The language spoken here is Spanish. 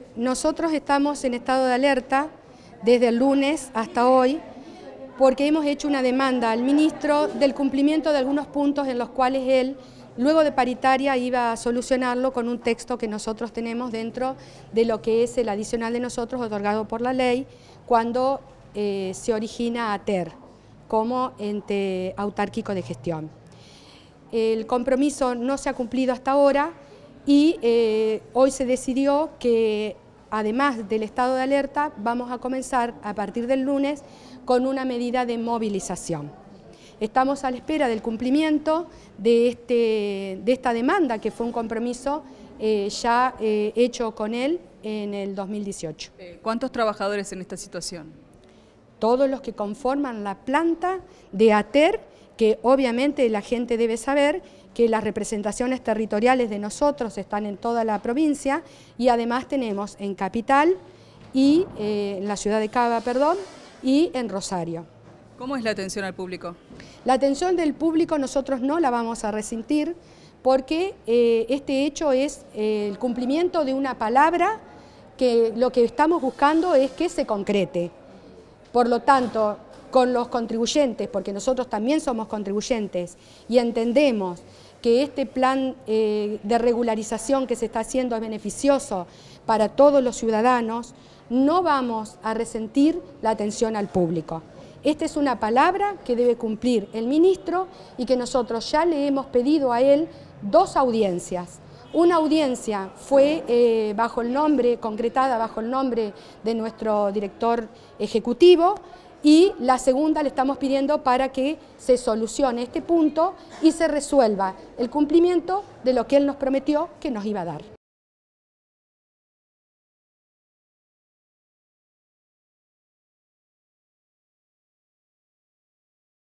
nosotros estamos en estado de alerta desde el lunes hasta hoy porque hemos hecho una demanda al ministro del cumplimiento de algunos puntos en los cuales él, luego de paritaria, iba a solucionarlo con un texto que nosotros tenemos dentro de lo que es el adicional de nosotros otorgado por la ley cuando se origina ATER como ente autárquico de gestión. El compromiso no se ha cumplido hasta ahora y hoy se decidió que además del estado de alerta vamos a comenzar a partir del lunes con una medida de movilización. Estamos a la espera del cumplimiento de esta demanda que fue un compromiso ya hecho con él en el 2018. ¿Cuántos trabajadores en esta situación? Todos los que conforman la planta de ATER, que obviamente la gente debe saber que las representaciones territoriales de nosotros están en toda la provincia y además tenemos en Capital y en la ciudad de Cava, y en Rosario. ¿Cómo es la atención al público? La atención del público nosotros no la vamos a resentir porque este hecho es el cumplimiento de una palabra que lo que estamos buscando es que se concrete. Por lo tanto, con los contribuyentes, porque nosotros también somos contribuyentes y entendemos que este plan de regularización que se está haciendo es beneficioso para todos los ciudadanos, no vamos a resentir la atención al público. Esta es una palabra que debe cumplir el ministro y que nosotros ya le hemos pedido a él 2 audiencias. Una audiencia fue concretada bajo el nombre de nuestro director ejecutivo y la segunda le estamos pidiendo para que se solucione este punto y se resuelva el cumplimiento de lo que él nos prometió que nos iba a dar.